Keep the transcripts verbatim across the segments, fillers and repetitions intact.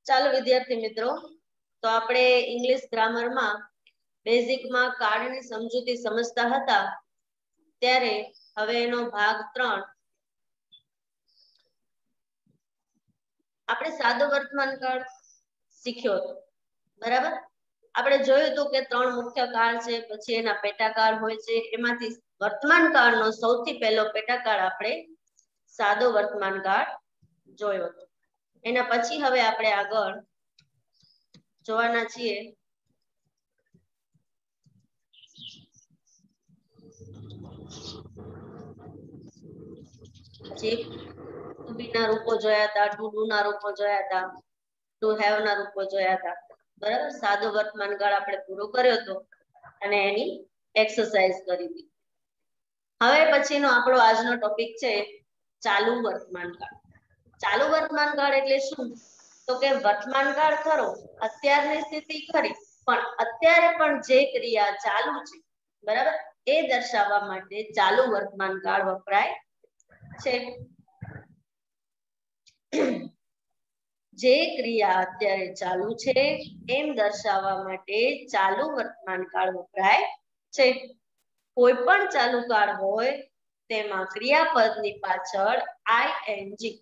ચાલો વિદ્યાર્થી મિત્રો, તો આપણે ઇંગ્લિશ ગ્રામરમાં બેઝિકમાં કાર્ડની સમજૂતી સમજતા હતા, ત્યારે હવે એનો ભાગ ત્રણ આપણે સાદો વર્તમાન કાળ શીખ્યો હતો. બરાબર, આપણે જોયું હતું કે ત્રણ મુખ્ય કાળ છે, પછી એના પેટાકાળ હોય છે. એમાંથી વર્તમાન કાળનો સૌથી પહેલો પેટાકાળ આપણે સાદો વર્તમાન કાળ જોયો હતો. એના પછી હવે આપણે આગળ જોવાના છીએ જે ટુ બી ના રૂપો જોયા હતા, ટુ ડુ ના રૂપો જોયા હતા, ટુ હેવ ના રૂપો જોયા હતા. બરાબર, સાદો વર્તમાન કાળ આપણે પૂરો કર્યો હતો અને એની એક્સરસાઇઝ કરી હતી. હવે પછીનો આપણો આજનો ટોપિક છે ચાલુ વર્તમાન કાળ. ચાલુ વર્તમાન કાળ એટલે શું? તો કે વર્તમાન કાળ ખરો, અત્યારની સ્થિતિ ખરી, પણ અત્યારે પણ જે ક્રિયા ચાલુ છે, બરાબર, એ દર્શાવવા માટે ચાલુ વર્તમાન કાળ વપરાય છે. જે ક્રિયા અત્યારે ચાલુ છે એમ દર્શાવવા માટે ચાલુ વર્તમાન કાળ વપરાય છે. કોઈ પણ ચાલુ કાળ હોય તેમાં ક્રિયાપદની પાછળ આઈએનજી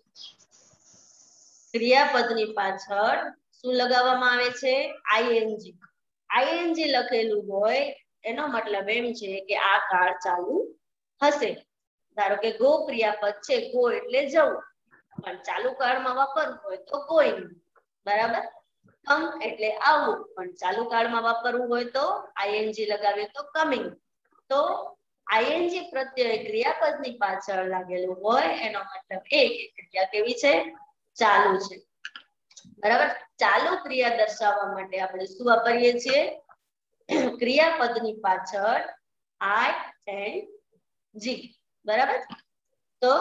ક્રિયાપદની પાછળ શું લગાવવામાં આવે છે? આઈએનજી. આઈએનજી લખેલું હોય એનો મતલબ એમ છે કે આ કાળ ચાલુ હશે. ધારો કે ગો ક્રિયાપદ છે, ગો એટલે જવું, પણ ચાલુ કાળમાં વાપરવું હોય તો going, બરાબર. કમ એટલે આવવું, પણ ચાલુ કાળમાં વાપરવું હોય તો આઈએનજી લગાવીએ તો કમિંગ. તો આઈએનજી પ્રત્યય ક્રિયાપદની પાછળ લાગેલું હોય એનો મતલબ એ કે ક્રિયા કેવી છે? ચાલુ છે. બરાબર, ચાલુ ક્રિયા દર્શાવવા માટે આપણે શું વાપરીએ છીએ? ક્રિયાપદની પાછળ આઈ એન જી. બરાબર, તો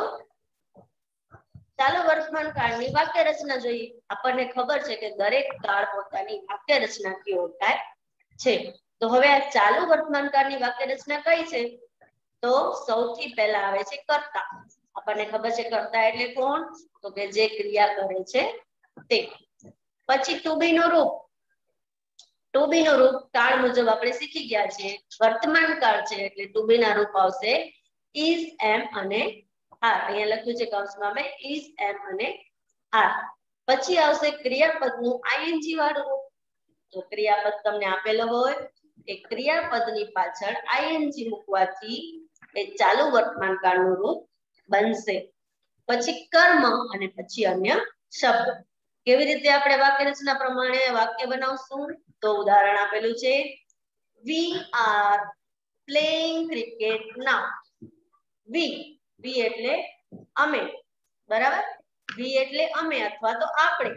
ચાલો વર્તમાન કાળની વાક્ય રચના જોઈએ. આપણને ખબર છે કે દરેક કાળ પોતાની વાક્ય રચના ઓળખાય છે. તો હવે આ ચાલુ વર્તમાન કાળની વાક્ય રચના કઈ છે? તો સૌથી પહેલા આવે છે કર્તા. આપણને ખબર છે કર્તા એટલે કોણ? તો કે જે ક્રિયા કરે છે તે. પછી ટુ બી નું રૂપ. ટુ બી નું રૂપ કાળ મુજબ આપણે શીખી ગયા છીએ. વર્તમાન કાળ છે એટલે ટુ બી ના રૂપ આવશે is, am અને are. અહીંયા લખ્યું છે કૌંસમાં મેં is, am અને are. પછી આવશે ક્રિયાપદનું આઈએનજી વાળું રૂપ. તો ક્રિયાપદ તમને આપેલો હોય એ ક્રિયાપદની પાછળ આઈએનજી મૂકવાથી એ ચાલુ વર્તમાન કાળનું રૂપ બનશે. પછી કર્મ અને પછી અન્ય શબ્દ. કેવી રીતે આપણે વાક્ય રચના પ્રમાણે વાક્ય બનાવશું? તો ઉદાહરણ આપેલું છે we are playing cricket now. we we એટલે અમે, બરાબર. we એટલે અમે અથવા તો આપણે.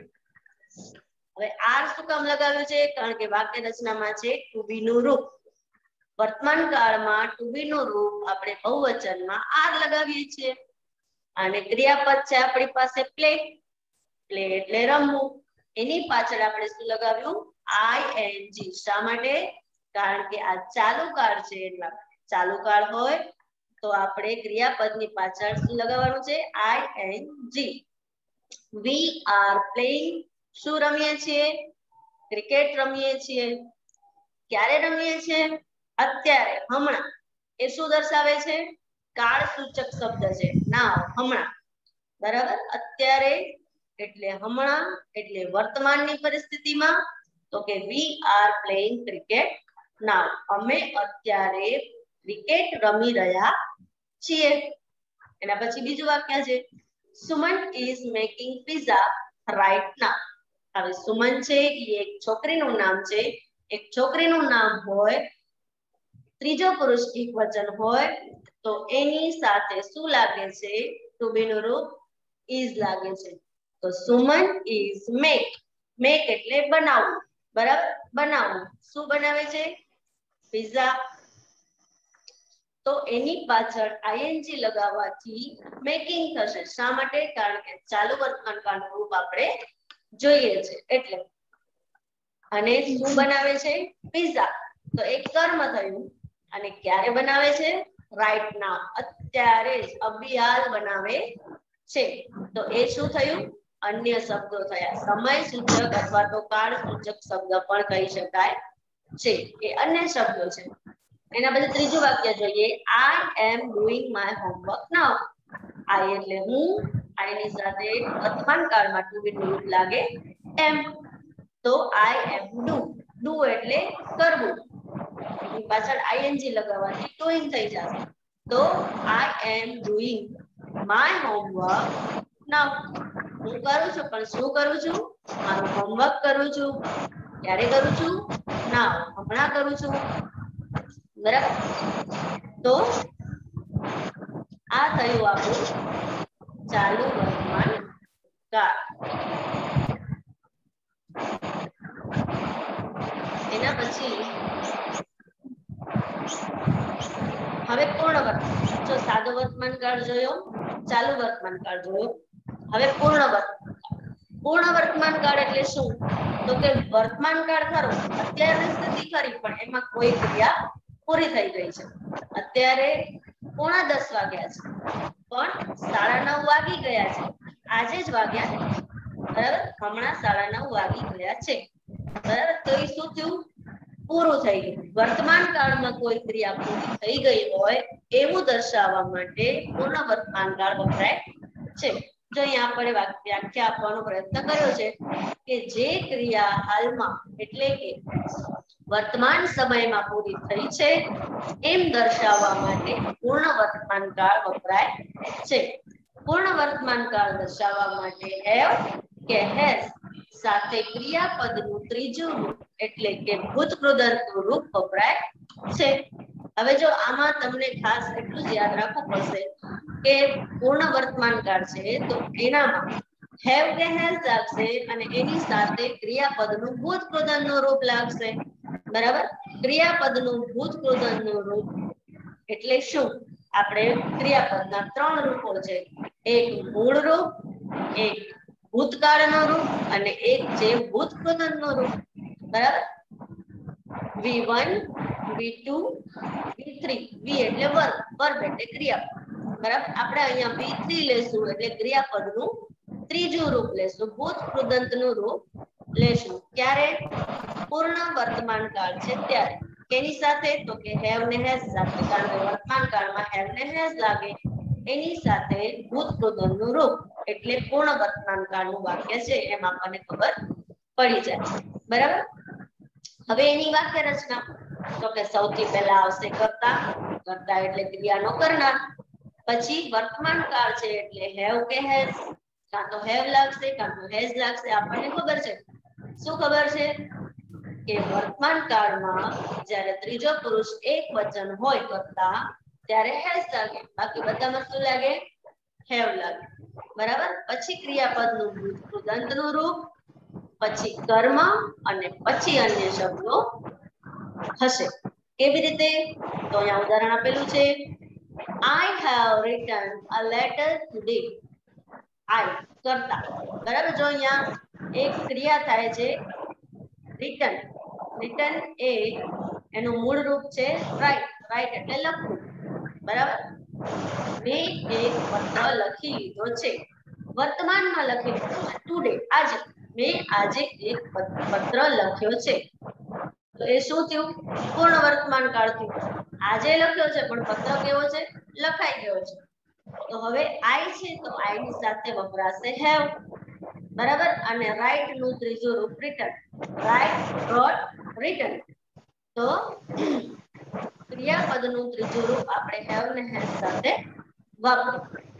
હવે આર શું કામ લગાવ્યું છે? કારણ કે વાક્ય રચનામાં છે ટુ બી નું રૂપ. વર્તમાન કાળમાં ટુ બી નું રૂપ આપણે બહુવચનમાં આર લગાવીએ છીએ. અને ક્રિયાપદ છે આપણી પાસે પ્લે. પ્લે એટલે રમવું. એની પાછળ આપણે શું લગાવ્યું? આઈએનજી. શા માટે? કારણ કે આ ચાલુ કાળ છે, એટલા ચાલુ કાળ હોય તો આપણે ક્રિયાપદની પાછળ શું લગાવવાનું છે? આઈએનજી. we are playing. શું રમીએ છીએ? ક્રિકેટ રમીએ છીએ. ક્યારે રમીએ છીએ? અત્યારે, હમણાં. એ શું દર્શાવે છે? કાળ સૂચક શબ્દ છે. નાવ, હમણાં. બરાબર, અત્યારે એટલે હમણાં, એટલે વર્તમાનની પરિસ્થિતિમાં. તો કે we are playing cricket now. અમે અત્યારે ક્રિકેટ રમી રહ્યા છીએ. એના પછી બીજું વાક્ય છે Suman is making pizza right now. હવે સુમન છે એ એક છોકરીનું નામ છે. એક છોકરીનું નામ હોય, ત્રીજો પુરુષ એકવચન હોય તો એની સાથે શું લાગે છે? ટુ બી નું રૂપ is લાગે છે. તો સુમન is make. make એટલે બનાવવું, બરાબર, બનાવવું. શું બનાવે છે? પિઝા. તો એની પાછળ આઈએનજી લગાવવાથી મેકિંગ થશે. શા માટે? કારણ કે ચાલુ વર્તમાન કાળનું રૂપ આપણે જોઈએ છે એટલે. અને શું બનાવે છે? પિઝા. તો એક કર્મ થયું. અને ક્યારે બનાવે છે? રાઈટ નાઉ, અત્યારે જ, અભિહાલ બનાવે છે. તો એ શું થયું? अन्य शब्दों थया। समय सूचक अथवा तो काल सूचक शब्द पण कही शकाय छे के अन्य शब्दों छे। एना पछी त्रीजुं वाक्य જોઈએ I am doing my homework now. I એટલે હું, आई ની સાથે વર્તમાન કાળમાં ટુ બી નું રૂપ લાગે એમ, તો आई एम डू। डू એટલે કરવું, એની પાછળ આઈએનજી લગાવવાથી ડુઈંગ થઈ જશે। તો I am doing my homework now. હું કરું છું પણ શું કરું છું? મારું હોમવર્ક કરું છું। ક્યારે કરું છું? નાઉ, હમણાં કરું છું। બરાબર, તો આ થયું આપણું ચાલુ વર્તમાન કાળ। એના પછી હવે પૂર્ણ વર્તમાન। જો સાદો વર્તમાન કાળ જોયો, ચાલુ વર્તમાન કાળ જોયો, હવે પૂર્ણ વર્તમાન કાળ। પૂર્ણ વર્તમાન કાળ એટલે શું? તો કે વર્તમાન કાળ ખરો, અત્યારની સ્થિતિ ખરી પણ એમાં કોઈ ક્રિયા પૂરી થઈ ગઈ છે। અત્યારે પોણા દસ વાગ્યા છે પણ સાડા નવ વાગી ગયા છે, આજે જ વાગ્યા નથી। બરાબર, હમણાં સાડા નવ વાગી ગયા છે। બરાબર, તો એ શું થયું? પૂરું થઈ ગયું। વર્તમાન કાળમાં કોઈ ક્રિયા પૂરી થઈ ગઈ હોય એવું દર્શાવવા માટે પૂર્ણ વર્તમાન કાળ વપરાય છે। જો અહીંયા આપણે વ્યાખ્યા આપવાનો પ્રયત્ન કર્યો છે કે જે ક્રિયા હાલમાં એટલે કે વર્તમાન સમયમાં પૂરી થઈ છે એમ દર્શાવવા માટે પૂર્ણ વર્તમાન કાળ વપરાય છે। પૂર્ણ વર્તમાન કાળ દર્શાવવા માટે હેવ કે હેઝ સાથે ક્રિયાપદનું ત્રીજું રૂપ એટલે કે ભૂતકૃદંતનું રૂપ વપરાય છે। હવે જો આમાં તમને ખાસ એટલું જ યાદ રાખવું પડશે કે પૂર્ણ વર્તમાન કાળ છે તો એનામાં હેવ કે હેઝ લાગશે અને એની સાથે ક્રિયાપદનું ભૂતકૃદંતનું રૂપ લાગશે। બરાબર, ક્રિયાપદનું ભૂતકૃદંતનું રૂપ એટલે શું? આપણે ક્રિયાપદના ત્રણ રૂપો છે, એક મૂળ રૂપ, એક ભૂતકાળનું રૂપ અને એક છે ભૂતકૃદંતનું રૂપ। બરાબર, V one, V two, V three. V એટલે વર્બ, વર્બ એટલે ક્રિયાપદ। બરાબર, આપણે અહીંયા વી થ્રી લેશું એટલે ક્રિયાપદનું ત્રીજું રૂપ લેશું, ભૂતકૃદંતનું રૂપ લેશું। ક્યારે? પૂર્ણ વર્તમાન કાળ છે ત્યારે। કેની સાથે? તો કે હેવ ને હેઝ સાથે, કારણ કે વર્તમાન કાળમાં હેવ ને હેઝ લાગે એની સાથે ભૂતકૃદંતનું રૂપ એટલે પૂર્ણ વર્તમાન કાળનું વાક્ય છે એમ આપણને ખબર પડી જાય। બરાબર, હવે એની વાક્ય રચના તો કે સૌથી પહેલા આવશે કર્તા। કર્તા એટલે ક્રિયાનો કરનાર। પછી વર્તમાન કાળ છે એટલે હેવ કે હેઝ, કાં તો હેવ લાગશે કાં તો હેઝ લાગશે। આપણને ખબર છે, શું ખબર છે? કે વર્તમાન કાળમાં જ્યારે ત્રીજો પુરુષ એક વચન હોય કર્તા ત્યારે હેઝ લાગે, બાકી બધામાં શું લાગે? હેવ લાગે। બરાબર, પછી ક્રિયાપદનું ભૂતકૃદંતનું રૂપ, પછી કર્મ અને પછી અન્ય શબ્દો હશે। કેવી રીતે? તો અહીંયા ઉદાહરણ આપેલું છે, I have written a letter today। I કર્તા। બરાબર, જો અહીંયા એક ક્રિયા થાય છે રિટન। રિટન એ એનું મૂળ રૂપ છે રાઇટ। રાઇટ એટલે લખવું। બરાબર, મેં એક પત્ર લખી લીધો છે, વર્તમાનમાં લખી લીધો છે, ટુડે આજે। મેં આજે એક પત્ર લખ્યો છે, તો એ શું થયું? પૂર્ણ વર્તમાન કાળ થયું। આજે લખ્યો છે પણ પત્ર કેવો છે? લખાઈ ગયો છે। તો હવે આઈ છે તો આઈ ની સાથે વપરાશે હેવ। બરાબર, અને રાઇટ નું ત્રીજું રૂપ રિટન। રાઇટ, રોટ, રિટન। તો ક્રિયાપદનું ત્રીજું રૂપ આપણે હેવ ને હેઝ સાથે વાપર્યું।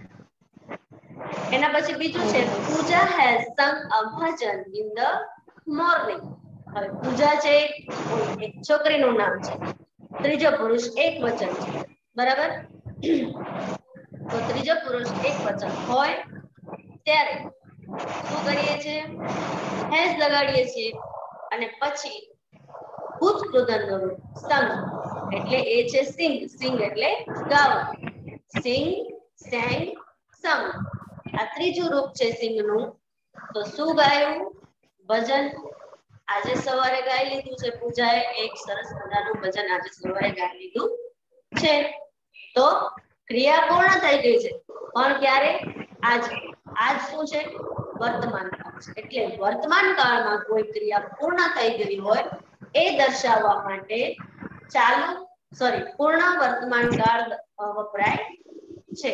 એના પછી બીજું છે Pooja has sung a bhajan in the morning. હવે પૂજા છે એક છોકરીનું નામ છે, ત્રીજો પુરુષ એક વચન છે। બરાબર, તો ત્રીજો પુરુષ એક વચન હોય ત્યારે શું કરીએ છીએ? હેઝ લગાડીએ છીએ અને પછી ભૂતકૃદંતનું રૂપ સંગ એટલે એ છે સિંગ। સિંગ એટલે ગાવું। સિંગ, સેંગ, સંગ, આ ત્રીજું રૂપ છે સિંગનું। તો શું ગાયું? ભજન। આજે સવારે ગાઈ લીધું છે પૂજાએ એક સરસ મજાનું ભજન આજે સવારે ગાઈ લીધું છે। તો ક્રિયા પૂર્ણ થઈ ગઈ છે, પણ ક્યારે? આજ આજ શું છે વર્તમાન કાળ છે એટલે વર્તમાન કાળમાં કોઈ ક્રિયા પૂર્ણ થઈ ગઈ હોય એ દર્શાવવા માટે ચાલુ સોરી પૂર્ણ વર્તમાન કાળ વપરાય છે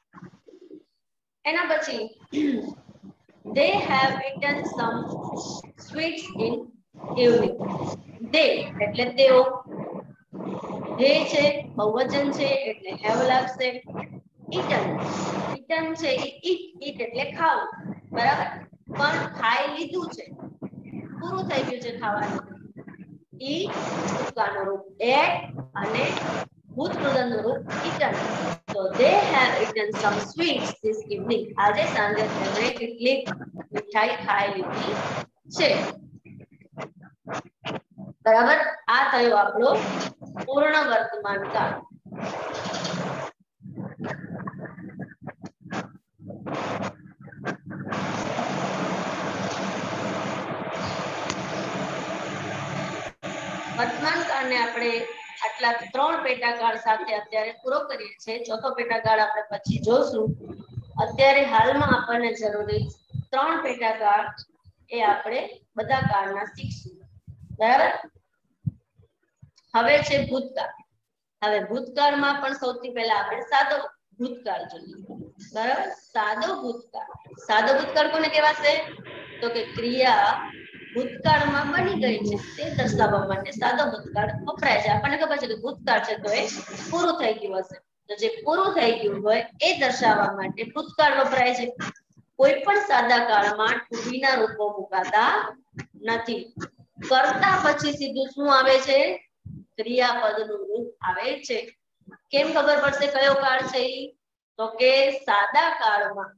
એના પછી they have eaten some sweets in evening they એટલે તેઓ they છે બહુવચન છે એટલે have લાગશે eaten eaten છે eat eat એટલે ખાવું બરાબર પણ ખાઈ લીધું છે પૂરું થઈ ગયું છે ખાવાનું ઈ ભૂતકાળનું રૂપ ate અને ભૂતકૃતનું રૂપ eaten so they have eaten some sweets this evening આજે સાંજે તેમણે કેટલીક મીઠાઈ ખાઈ લીધી છે બરાબર આ થયો આપણો પૂર્ણ વર્તમાન કાળ વર્તમાન કાળને આપણે આટલા ત્રણ પેટાકાળ સાથે અત્યારે પૂરો કરીએ છીએ ચોથો પેટાકાળ આપણે પછી જોશું અત્યારે હાલમાં આપણને જરૂરી ત્રણ પેટાકાળ એ આપણે બધા કાળના શીખશું બરાબર હવે છે ભૂતકાળ હવે ભૂતકાળમાં પણ સૌથી પહેલા આપણે સાદો ભૂતકાળ જોઈએ બરાબર સાદો ભૂતકાળ સાદો ભૂતકાળ કોને કહેવાશે તો કે ક્રિયા ભૂતકાળમાં બની ગઈ છે તે દર્શાવવા માટે સાદો ભૂતકાળ વપરાય છે આપણને ખબર છે કે ભૂતકાળ છે તો એ પૂરું થઈ ગયું હશે તો જે પૂરું થઈ ગયું હોય એ દર્શાવવા માટે ભૂતકાળ વપરાય છે કોઈ પણ સાદા કાળમાં ટુ બી ના રૂપો મુકાતા નથી કરતા પછી સીધું શું આવે છે ક્રિયાપદનું રૂપ આવે છે કેમ ખબર પડશે કયો કાળ છે તો કે સાદા કાળમાં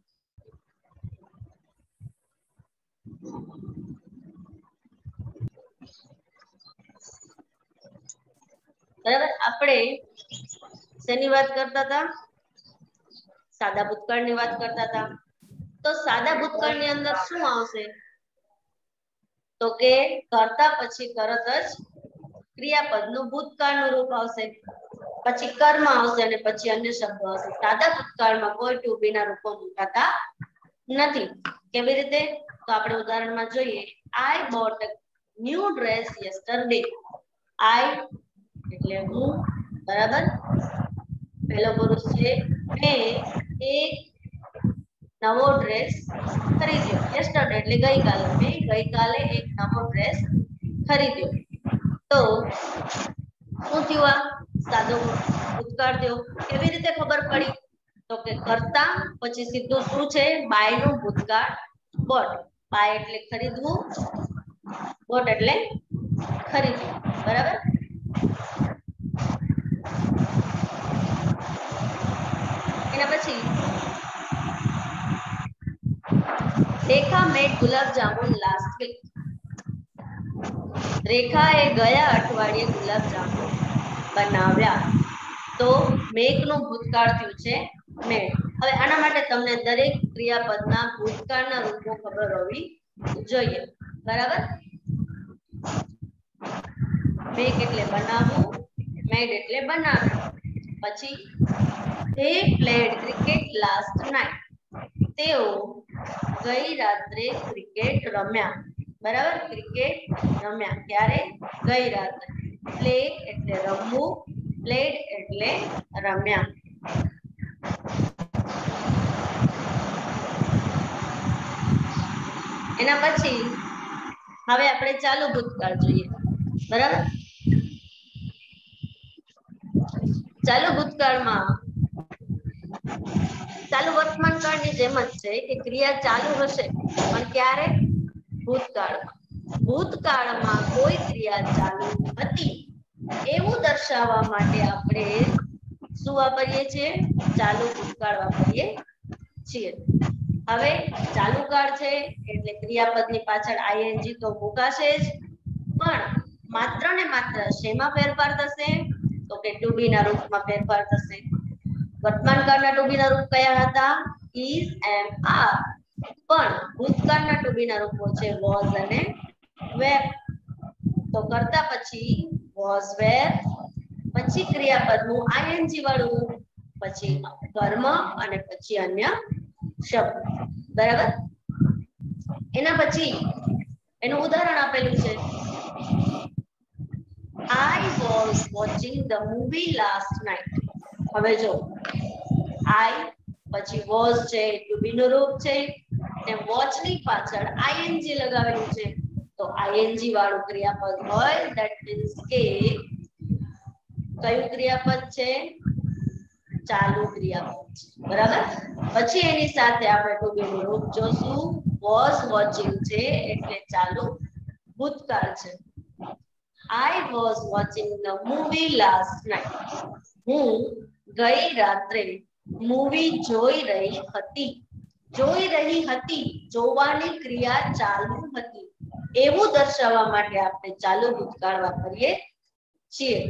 બરાબર આપણે શેની વાત કરતા હતા સાદા ભૂતકાળની વાત કરતા હતા તો સાદા ભૂતકાળની અંદર શું આવશે તો કે કરતા પછી તરત જ ક્રિયાપદનું ભૂતકાળનું રૂપ આવશે પછી કર્મ આવશે અને પછી અન્ય શબ્દો આવશે સાદા ભૂતકાળમાં કોઈ ટુ બી ના રૂપો મુકાતા નથી કેવી રીતે તો આપણે ઉદાહરણમાં જોઈએ I bought new dress yesterday I એટલે હું બરાબર પહેલો પુરુષ છે મેં એક નવો ડ્રેસ ખરીદ્યો યસ્ટરડે એટલે ગઈકાલે મેં ગઈકાલે એક નવો ડ્રેસ ખરીદ્યો તો શું થયું આ સાદો ભૂતકાળ થયો કેવી રીતે ખબર પડી તો કે કરતા પછી સીધું શું છે બાય નું ભૂતકાળ બોટ બાય એટલે ખરીદવું બોટ એટલે ખરીદવું બરાબર એના પછી Rekha made gulab jamun last week રેખાએ ગયા અઠવાડિયે ગુલાબ જામુન બનાવ્યા તો મેક નું ભૂતકાળ થયું છે મેડ હવે આના માટે તમને દરેક ક્રિયાપદના ભૂતકાળના રૂપો ખબર હોવી જોઈએ બરાબર મેક એટલે બનાવવું મેડ એટલે બનાવ્યું પછી they played cricket last night તેઓ ગઈ રાત્રે ક્રિકેટ રમ્યા બરાબર ક્રિકેટ રમ્યા ક્યારે ગઈ રાત્રે પ્લે એટલે રમવું પ્લેડ એટલે રમ્યા એના પછી હવે આપણે ચાલુ ભૂતકાળ જોઈએ બરાબર ચાલુ ભૂતકાળમાં ચાલુ વર્તમાન કાળની જેમ જ છે કે ક્રિયા ચાલુ હશે પણ ક્યારે ભૂતકાળમાં ભૂતકાળમાં કોઈ ક્રિયા ચાલુ હતી એવું દર્શાવવા માટે આપણે શું વાપરીએ છીએ ચાલુ ભૂતકાળ વાપરીએ છીએ હવે ચાલુ કાળ છે એટલે ક્રિયાપદની પાછળ આઈએનજી તો મુકાશે જ પણ માત્ર ને માત્ર શેમાં ફેરફાર થશે તો કે ટુ બી ના રૂપમાં ફેરફાર થશે વર્તમાન કાળના ટુ બી ના રૂપ કયા હતા is am are પણ ભૂતકાળના ટુ બી ના રૂપો છે was અને were તો કરતા પછી was were પછી ક્રિયાપદનું આઈએનજી વાળું પછી કર્મ અને પછી અન્ય શબ્દ, બરાબર. એના પછી એનું ઉદાહરણ આપેલું છે, I was watching the movie last night. હવે જો I પછી was છે, to be નું રૂપ છે, ને watch ની પાછળ ing લગાવેલું છે, તો ing વાળું ક્રિયાપદ હોય, that means કે કયું ક્રિયાપદ છે? ચાલુ ક્રિયાપદ છે, બરાબર. પછી એની સાથે આપણે to be નું રૂપ જોશું, was watching છે એટલે ચાલુ ભૂતકાળ છે. I was watching the movie last night. હું ગઈ રાત્રે મૂવી જોઈ રહી હતી. જોઈ રહી હતી, જોવાની ક્રિયા ચાલુ હતી, એવું દર્શાવવા માટે આપણે ચાલુ ભૂતકાળ વાપરીએ છીએ.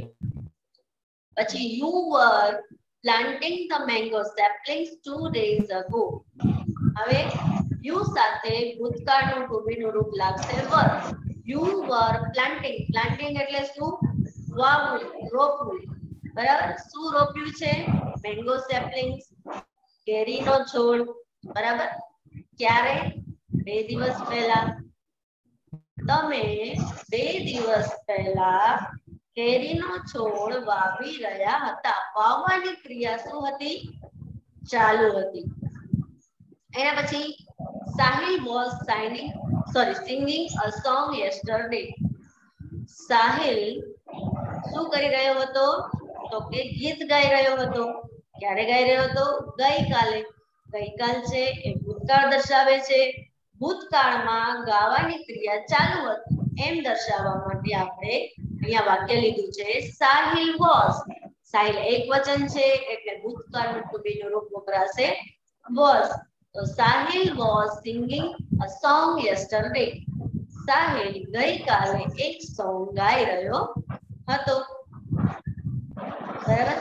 પછી you were planting the mango saplings two days ago. હવે you સાથે ભૂતકાળનું to be નું રૂપ લાગશે were. You were planting. Planting એટલે શું? વાવવું, રોપવું, બરાબર. શું રોપ્યું છે? મેંગો સેપલિંગ્સ, કેરીનો છોડ, બરાબર. ક્યારે? બે દિવસ પહેલા. તમે બે દિવસ પહેલા કેરીનો છોડ વાવી રહ્યા હતા. વાવવાની ક્રિયા શું હતી? ચાલુ હતી. એના પછી Sahil was signing sorry singing a song yesterday. Sahil શું કરી રહ્યો હતો? તો કે ગીત ગાઈ રહ્યો હતો. ક્યારે ગાઈ રહ્યો હતો? ગઈકાલે. ગઈકાલ છે એ ભૂતકાળ દર્શાવે છે. ભૂતકાળમાં ગાવાની ક્રિયા ચાલુ હતી એમ દર્શાવવા માટે આપણે અહીંયા વાક્ય લીધું છે સાહિલ was. સાહિલ એક વચન છે એટલે ભૂતકાળનું to be નું રૂપ વપરાશે was. તો Sahil was singing a song yesterday. Sahil ગઈકાલે એક સોંગ ગાઈ રહ્યો હતો, બરાબર.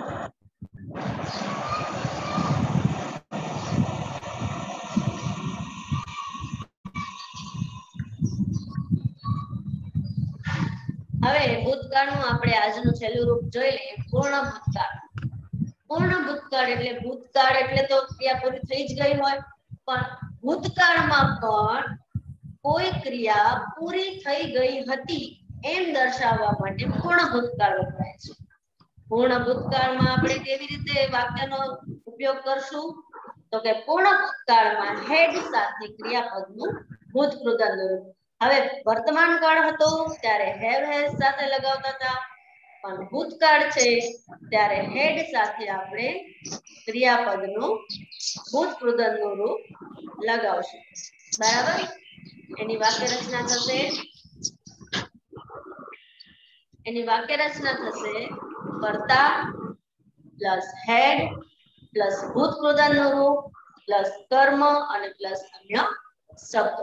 હવે ભૂતકાળનું આપણે આજનું છેલ્લું રૂપ જોઈ લઈએ, પૂર્ણ ભૂતકાળ. પૂર્ણ ભૂતકાળ એટલે ભૂતકાળ એટલે તો ક્રિયા પૂરી થઈ જ ગઈ હોય, પણ ભૂતકાળમાં પણ કોઈ ક્રિયા પૂરી થઈ ગઈ હતી એમ દર્શાવવા માટે પૂર્ણ ભૂતકાળ વપરાય છે. પૂર્ણ ભૂતકાળમાં આપણે કેવી રીતે વાક્યનો ઉપયોગ કરશું? તો કે પૂર્ણ ભૂતકાળમાં હેડ સાથે ક્રિયાપદનું ભૂતકૃદંત રૂપ. હવે વર્તમાન કાળ હતો ત્યારે હેવ હેઝ સાથે લગાવતા હતા, પણ ભૂતકાળ છે ત્યારે હેડ સાથે આપણે ક્રિયાપદનું ભૂતકૃદંતનું રૂપ લગાવશું, બરાબર. એની વાક્ય રચના થશે એની વાક્ય રચના થશે કર્તા પ્લસ હેડ પ્લસ ભૂતકૃદંતનું રૂપ પ્લસ કર્મ અને પ્લસ અન્ય શબ્દ.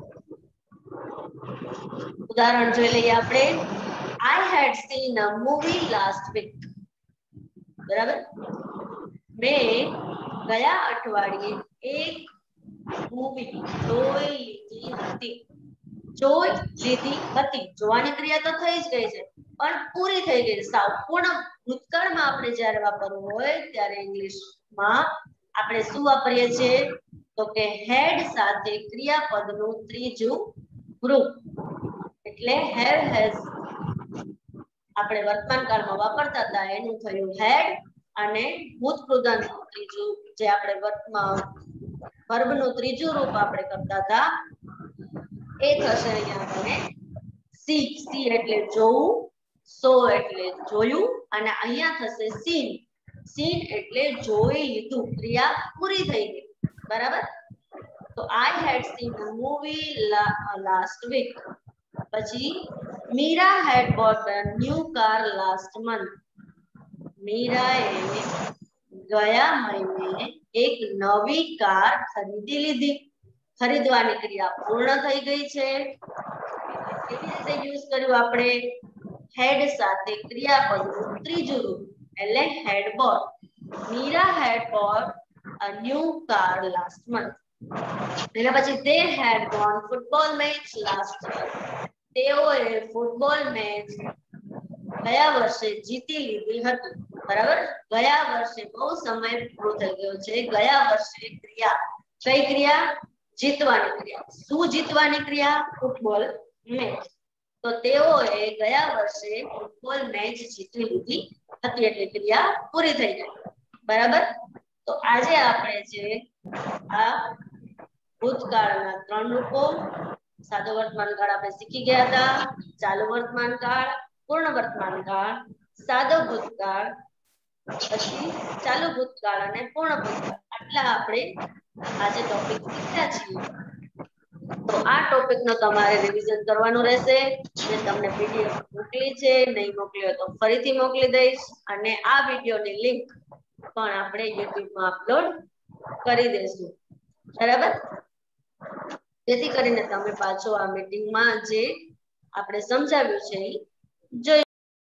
ઉદાહરણ જોઈ લઈએ આપણે. I had seen a movie last week. બરાબર. મેં ગયા અઠવાડિયે એક મૂવી જોઈ લીધી હતી. જોઈ લીધી હતી, જોવાની ક્રિયા તો થઈ જ ગઈ છે પણ પૂરી થઈ ગઈ છે સાવ. પૂર્ણ ભૂતકાળમાં આપણે જ્યારે વાપરવું હોય ત્યારે ઇંગ્લિશમાં આપણે શું વાપરીએ છીએ? તો કે હેડ સાથે ક્રિયાપદનું ત્રીજું ગ્રુપ એટલે હેવ હેઝ આપણે વર્તમાન કાળમાં વાપરતા હતા એનું થયું હેડ, અને ભૂતકૃદંતનું ત્રીજું જે આપણે વર્તમાન વર્બનું ત્રીજું રૂપ આપણે કરતા હતા એ થશે અહીંયા આપણે સી. સી એટલે જોવું, સો એટલે જોયું, અને અહીંયા થશે સીન. સીન એટલે જોઈ લીધું, ક્રિયા પૂરી થઈ ગઈ, બરાબર. તો I had seen a movie last week. પછી Meera had bought a new car last month. મીરાએ ગયા મહિને એક નવી કાર ખરીદી લીધી. ખરીદવાની ક્રિયા પૂર્ણ થઈ ગઈ છે. કેવી રીતે યુઝ કર્યું આપણે? હેડ સાથે ક્રિયાપદનું ત્રીજું રૂપ એટલે had bought. Meera had bought a new car last month. એના પછી they had won football match last year. તેઓએ ફૂટબોલ મેચ ગયા વર્ષે જીતી લીધી હતી, બરાબર. ગયા વર્ષે બહુ સમય પૂરો થઈ ગયો છે. ગયા વર્ષે ક્રિયા કઈ ક્રિયા? જીતવાની ક્રિયા. શું જીતવાની ક્રિયા? Football match. તો તેઓએ ગયા વર્ષે ફૂટબોલ મેચ જીતી લીધી હતી એટલે ક્રિયા પૂરી થઈ ગઈ. બરાબર. તો આજે આપણે જે આ ભૂતકાળના ત્રણ રૂપો, સાદો વર્તમાન કાળ આપણે શીખી ગયા હતા, ચાલુ વર્તમાન કાળ, પૂર્ણ વર્તમાન કાળ, સાદો ભૂતકાળ, પછી ચાલુ ભૂતકાળ અને પૂર્ણ ભૂતકાળ, આટલા આપણે આજે ટોપિક શીખ્યા છીએ. તો આ ટોપિક નો તમારે રિવિઝન કરવાનું રહેશે. મેં તમને પીડીએફ મોકલી છે, નહીં મોકલી હોય તો ફરીથી મોકલી દઈશ. અને આ વિડીયોની લિંક પણ આપણે યુટ્યુબમાં અપલોડ કરી દઈશું. બરાબર. જેથી કરીને તમે પાછો આ મીટિંગમાં જે આપણે સમજાવ્યું છે એ જોઈ